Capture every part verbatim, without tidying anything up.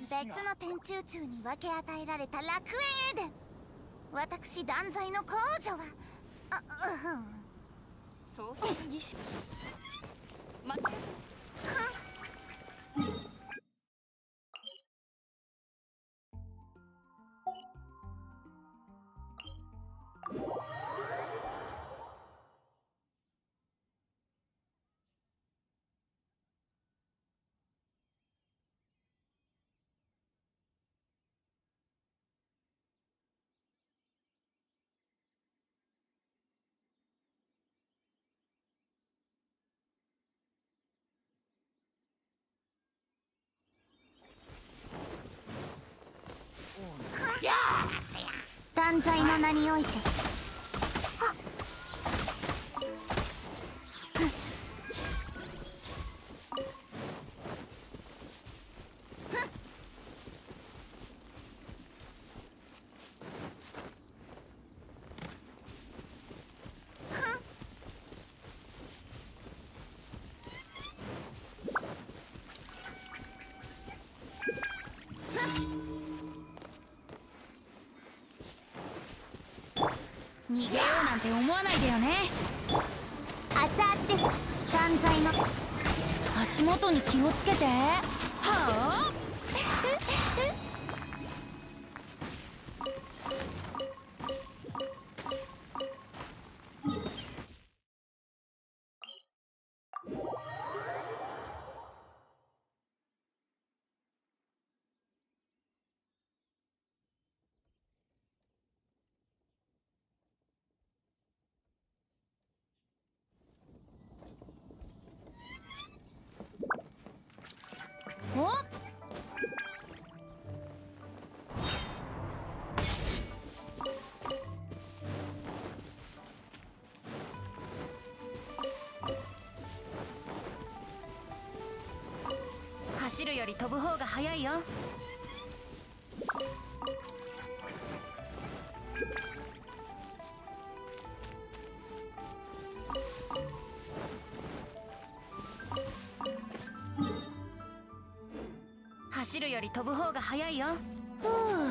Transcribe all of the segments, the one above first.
別の天中中に分け与えられた楽園エデン。私断罪の公女はあうん創世儀式また断罪の名において逃げようなんて思わないでよね。 熱々でしょ断罪の足元に気をつけて。はあおっ走るより飛ぶ方が早いよ。走るより飛ぶ方が早いよ。ふう。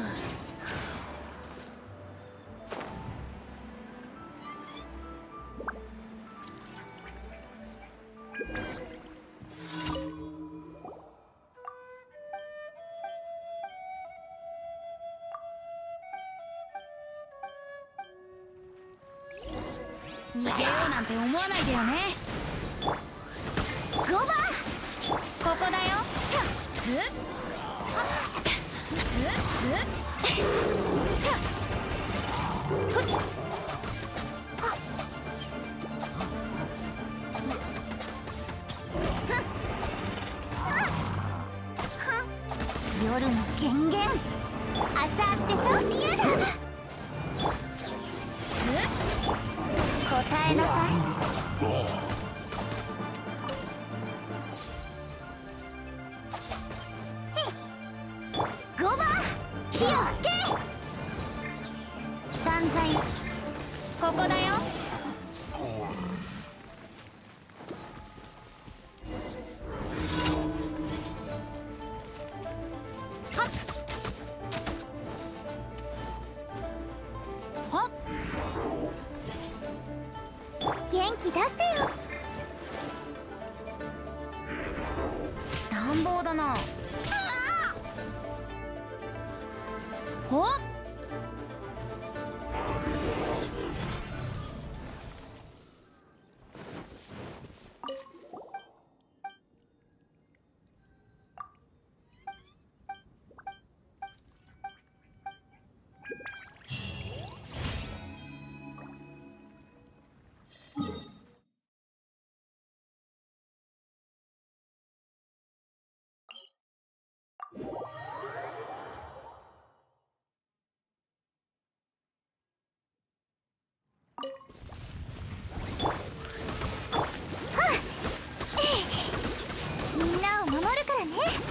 逃げようなんて思わないでよね。 ゴバーここだよ。ふっ夜の権限熱々でしょ。嫌だ答えなさい。ゴバー火を吹け断罪ここだよ。はっはっ元気出してよ。 乱暴だな。おっみんなを守るからね。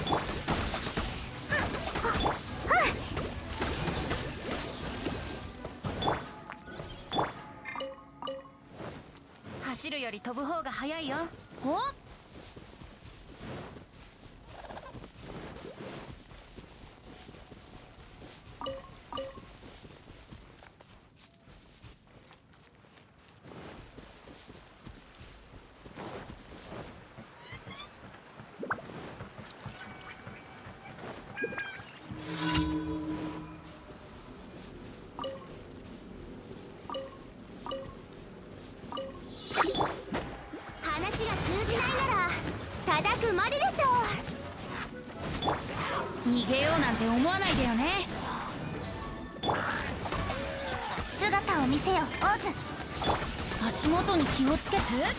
走るより飛ぶ方が早いよ。おっ見せよオズ。 足元に気をつけて。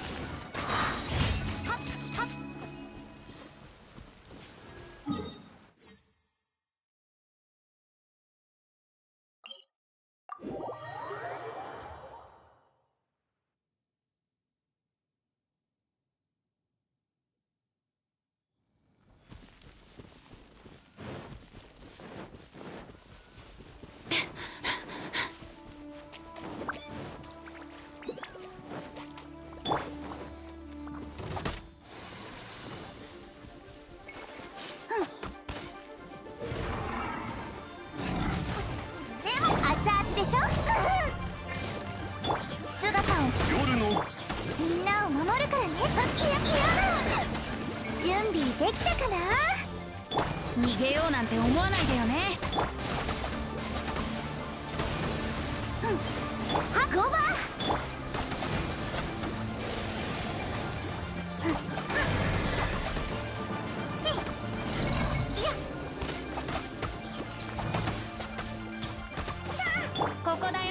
夜のみんなを守るからね。キラキラ。準備できたかな。 逃げようなんて思わないでよね。 うんはゴバここだよ。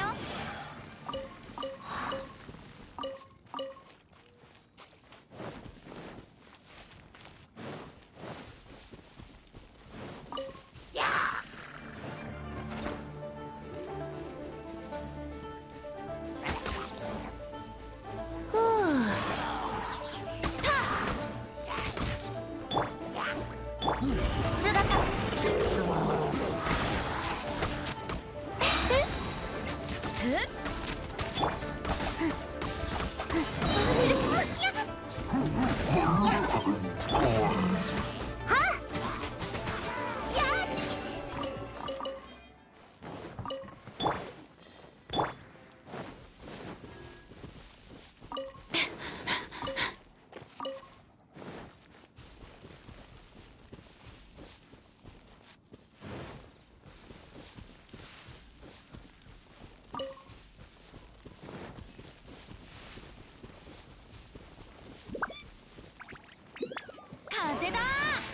風だ。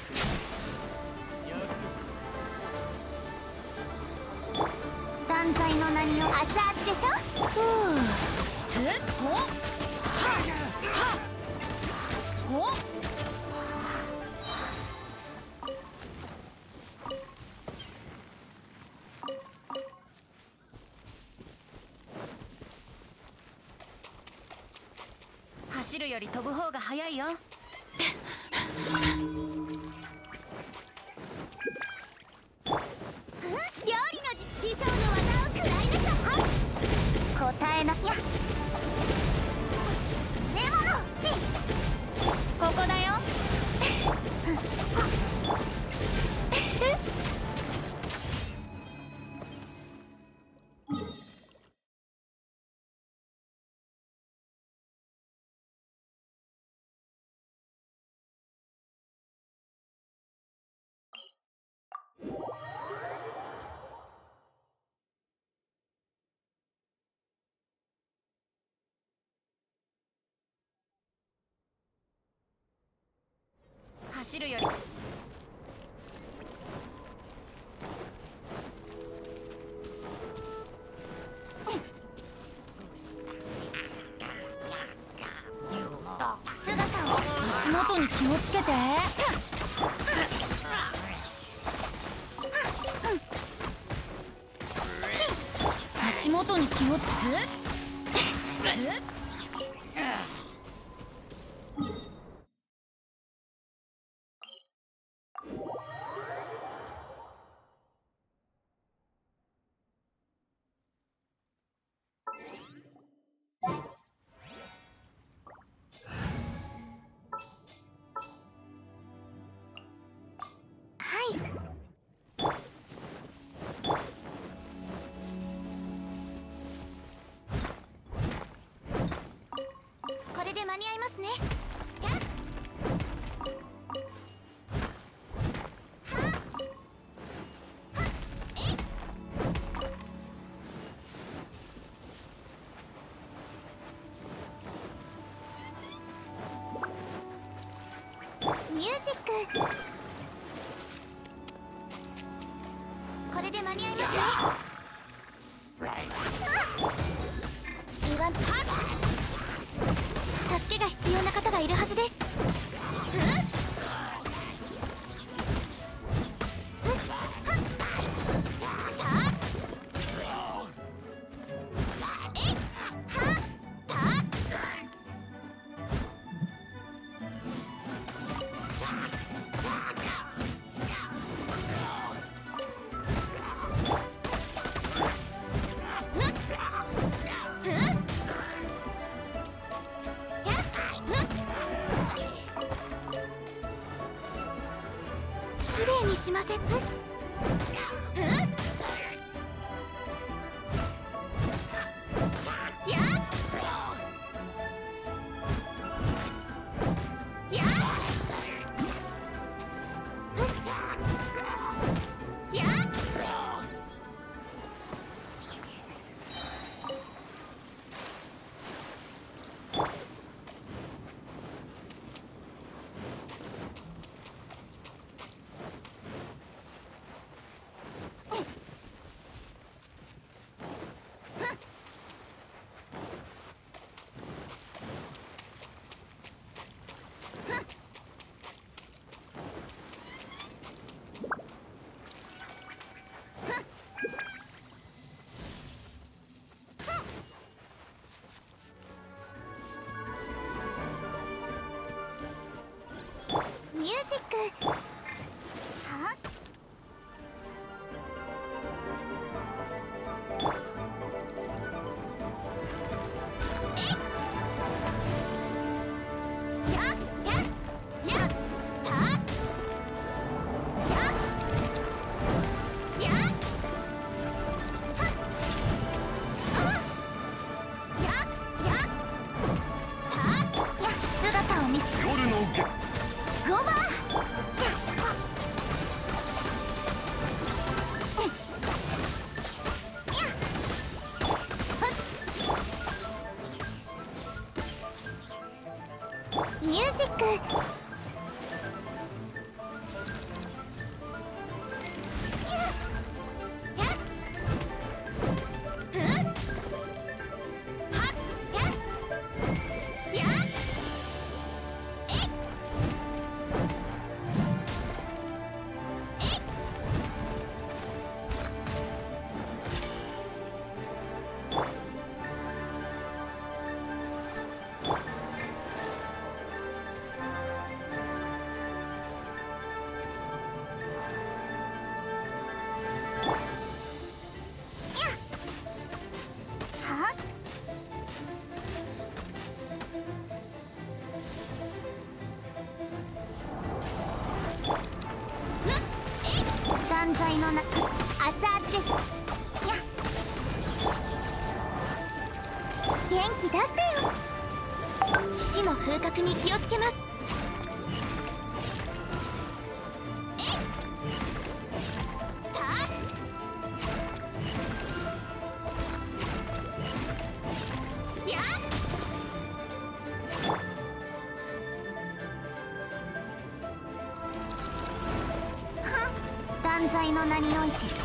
断罪の名にを熱々でしょ。 ふう。えっほはほ走るより飛ぶ方が早いよ。 料理の師匠の技を食らいなさい。答えなきゃ。レモノここだよ。走るより姿を足元に気をつけて。足元に気をつけ。 これで間に合いますね。ミュージック。これで間に合いますね。 いるはずです。きれいにしません。ミュージック。はえやややたややはあややたや姿を見せ夜のゲゴバーミュージック。断罪のな熱々でしょ。や元気出してよ。騎士の風格に気をつけます。えいたや断罪の名において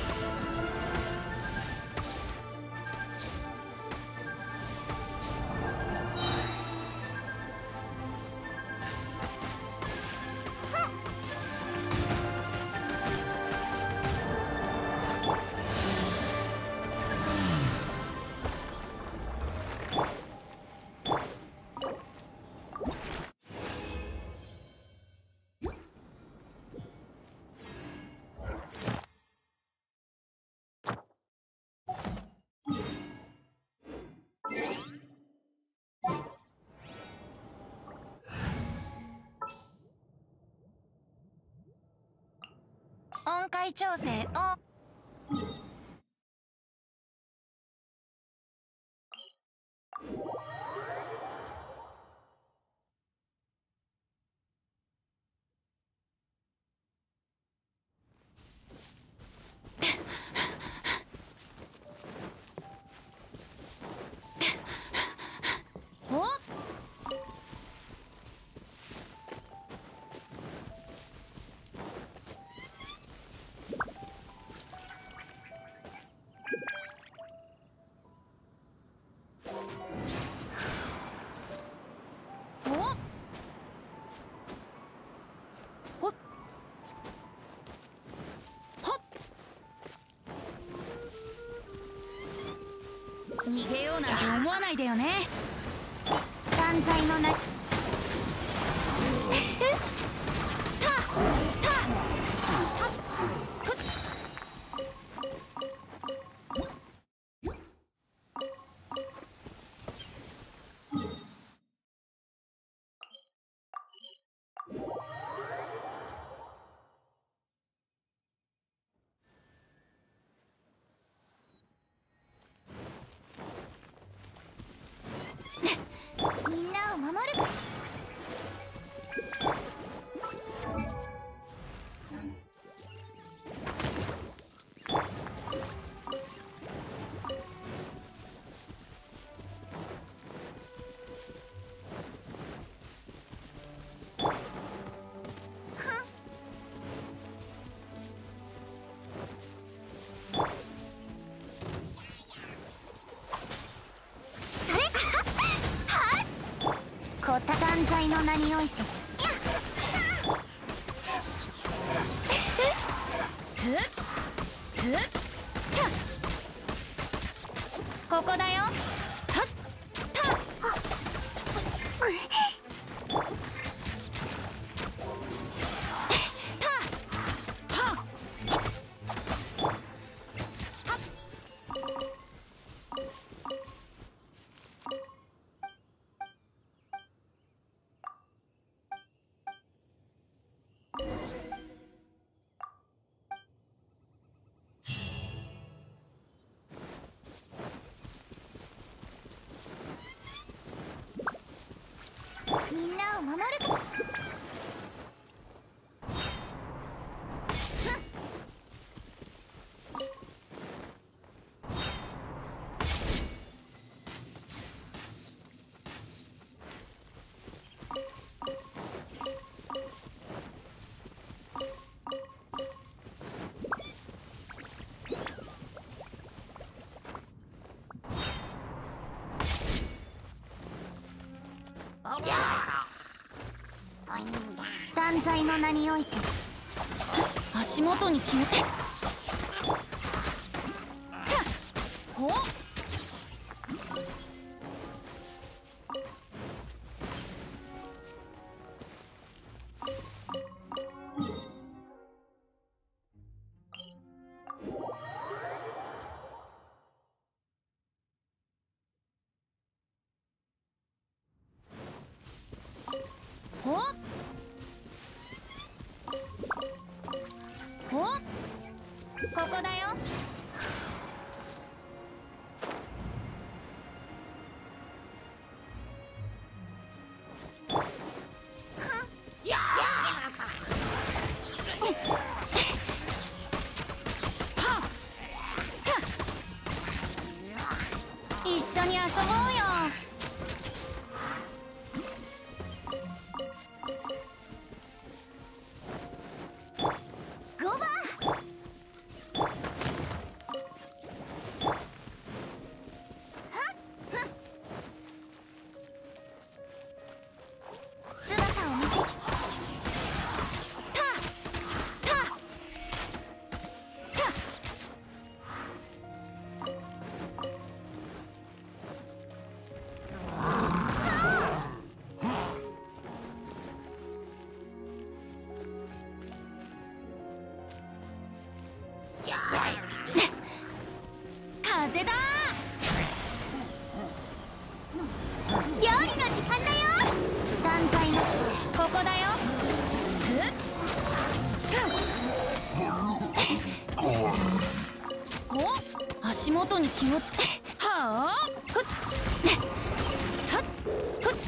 音階調整オン。お逃げようなんて思わないでよね。 断罪のなみんなを守る。こた断罪の名においてここだよ。みんなを守る。断罪の名において足元に気をつけ。ほっほっほっここだよ。一緒に遊ぼうよ。風だ。料理の時間だよ。断罪のここだよ。お、足元に気をつけ。はあ。ふっはっふっ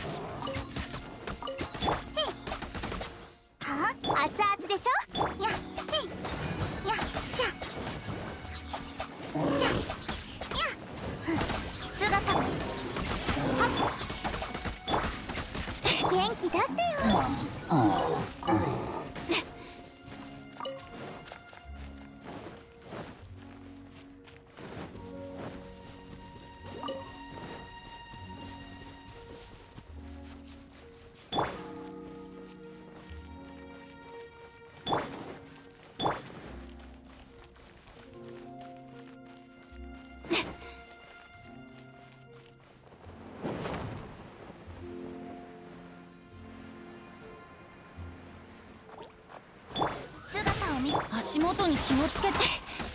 はあ。熱々でしょ。やへいややや姿も元気出してよ。 足元に気をつけて。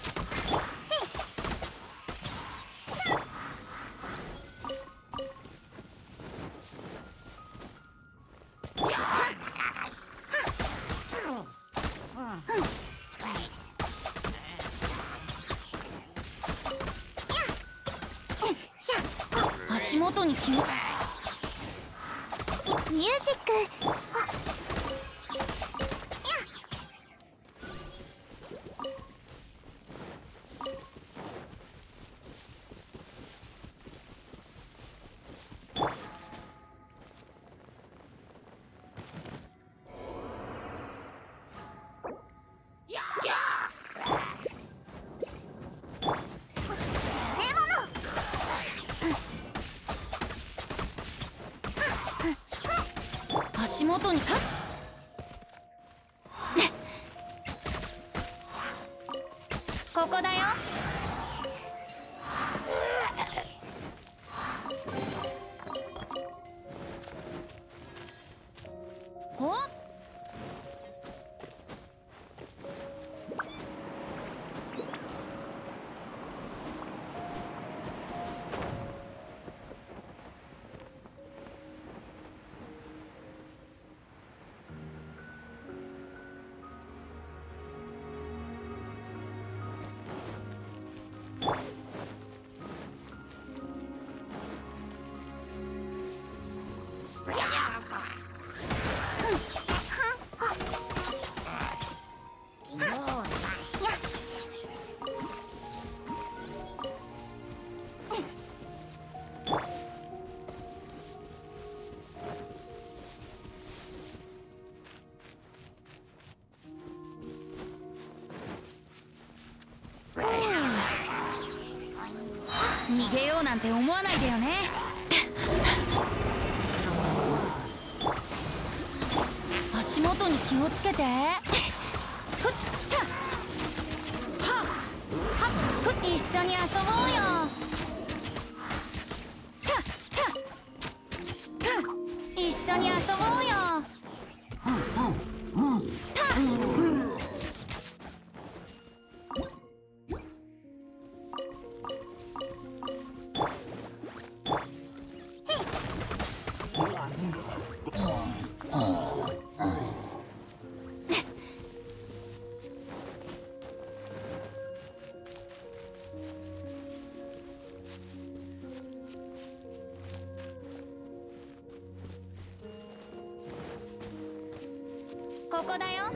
足元に気を。 ミュージック。 足元にはっここだよ。おっ逃げようなんて思わないでよね。足元に気をつけて。ふっははふっ一緒に遊ぼうよ。一緒に遊ぼうよ。ここだよ。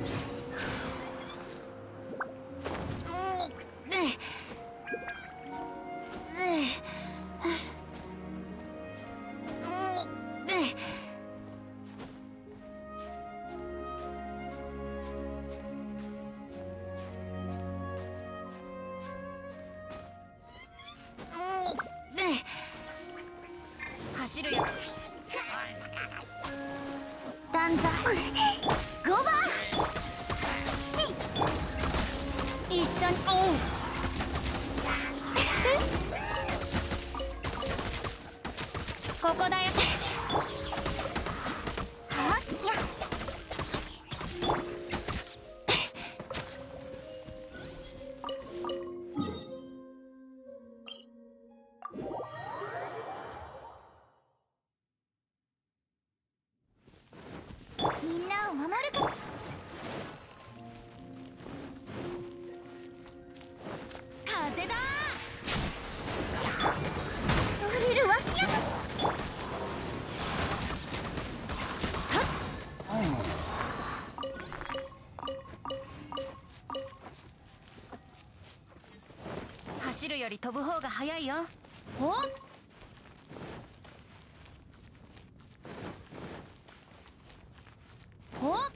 走るよ。 断罪ごばん一緒に。おうここだよ。 はっやみんなを守るか。 風だ。 乗れるわけや。 走るより飛ぶ方が早いよ。おっおっ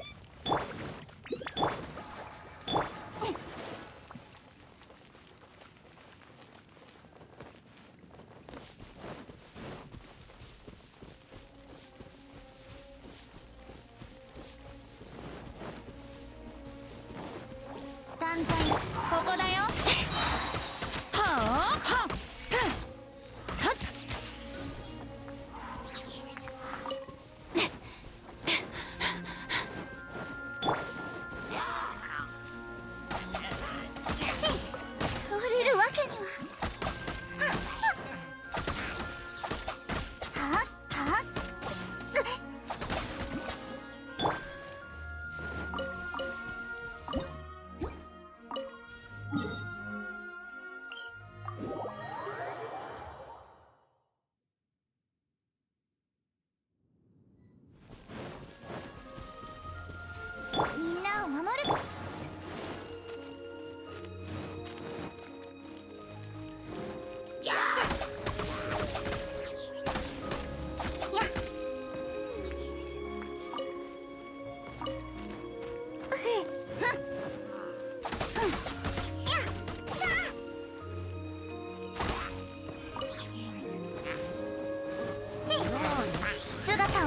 断罪ここだよ。はあはっはっ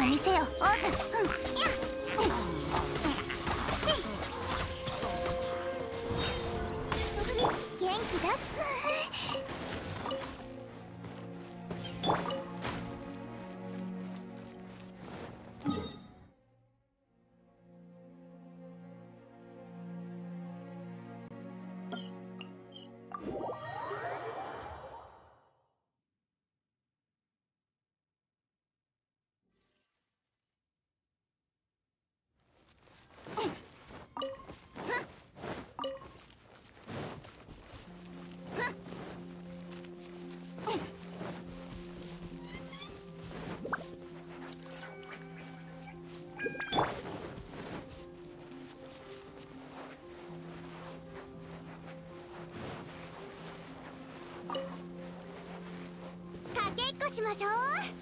を見せよオズ。うん、やっ、元気だ。かけっこしましょう。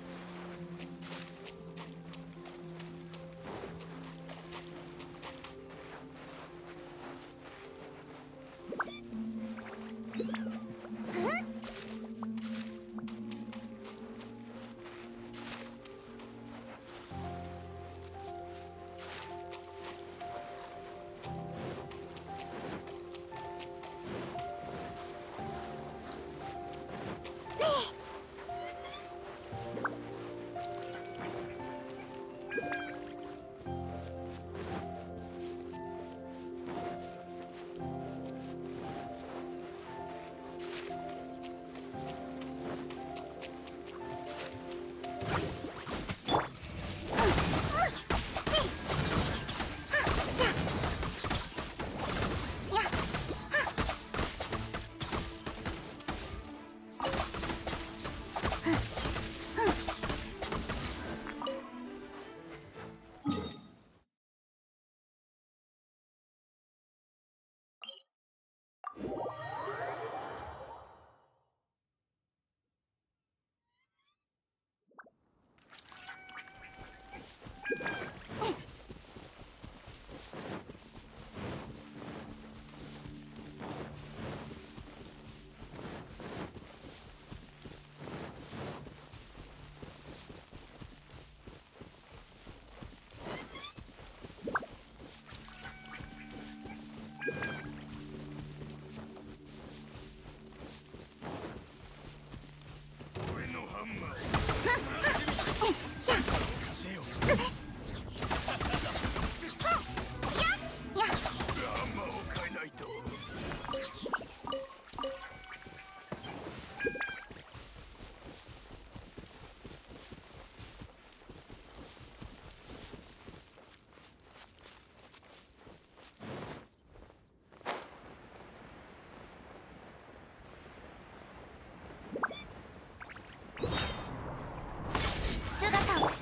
姿を。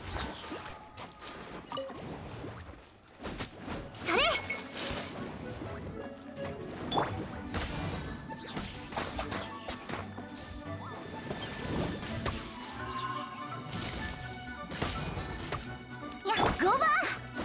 それ。やっ、ゴーバー。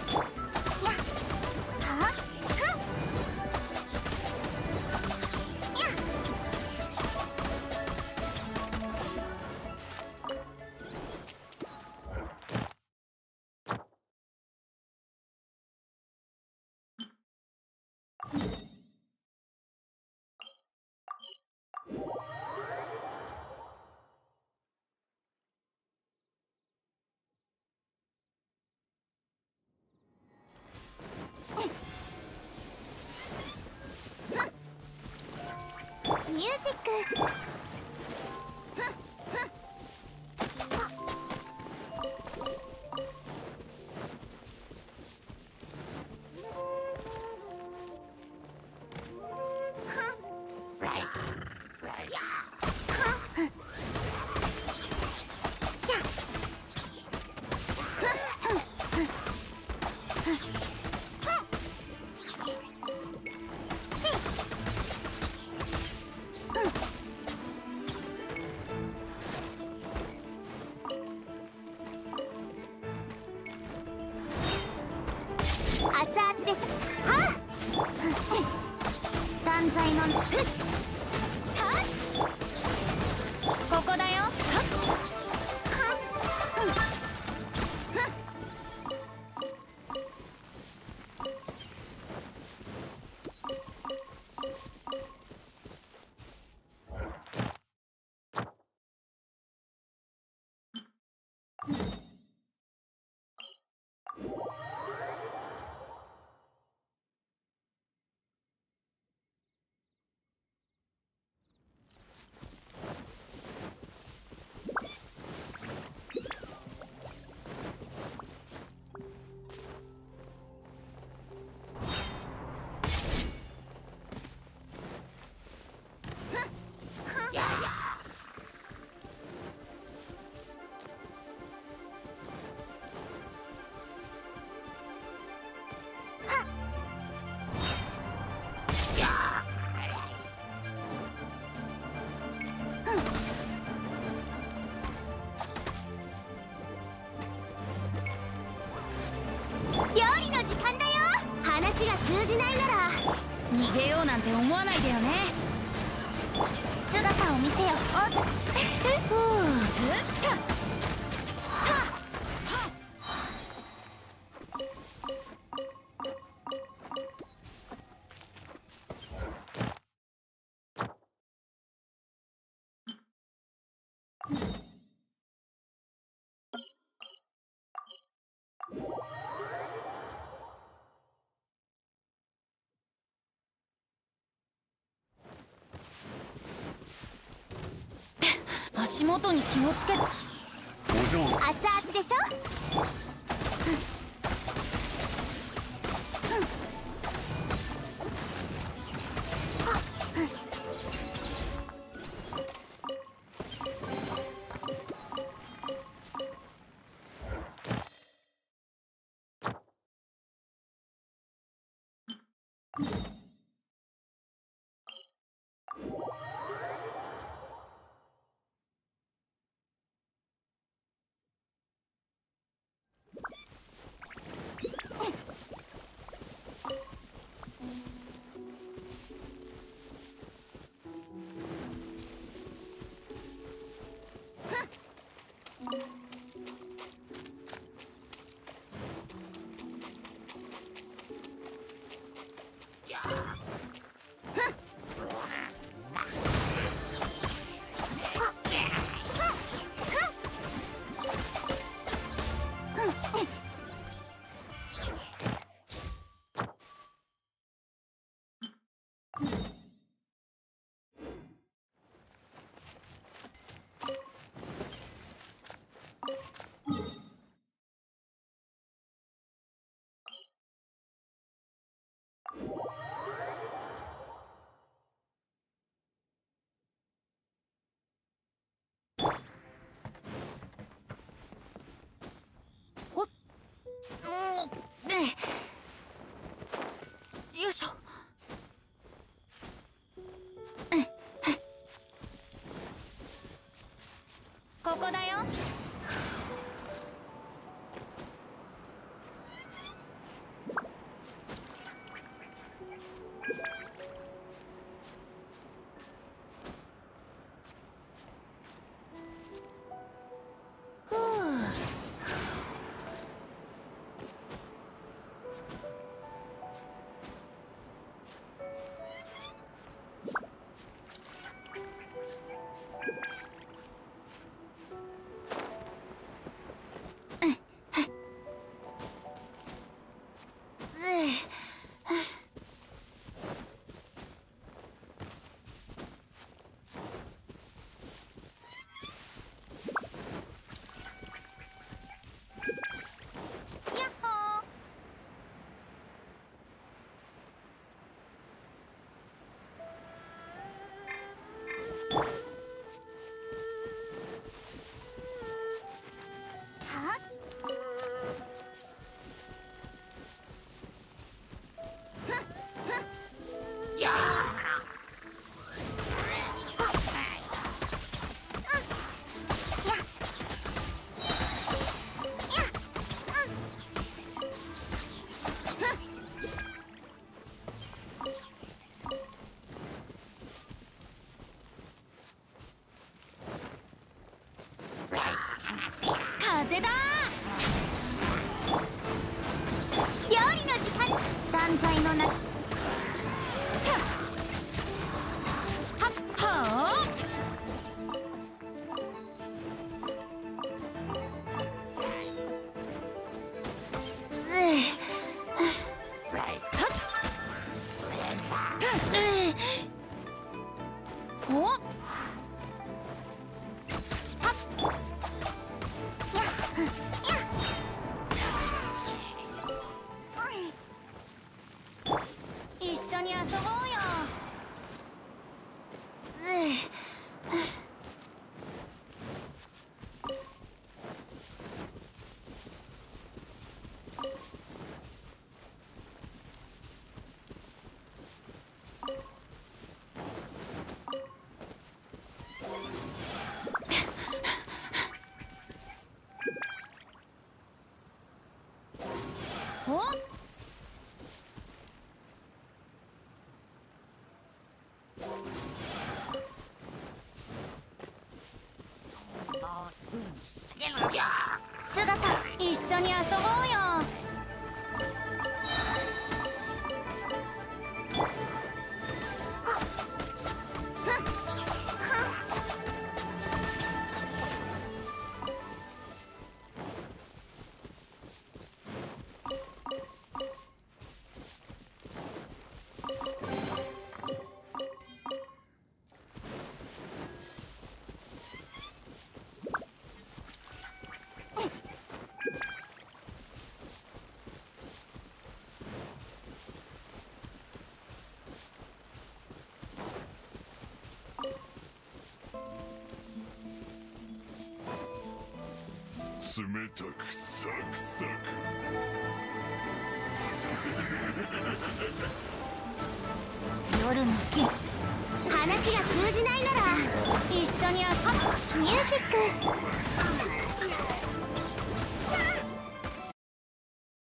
ミュージック。熱々でしょ。はあ。断罪のふっ。はあ。ここだよ。はっ。はっ。 通じないなら逃げようなんて思わないでよね。 姿を見せよオズ。 ふう、うっと。足元に気をつけて。 熱々でしょ。よいしょ。ここだよ。ふう。風だ。料理の時間。断罪のな。はあ。お。 緒に遊ぼうよ。 冷たくサクサク。 夜の木、話が通じないなら一緒に遊ぼう。 ミュージック。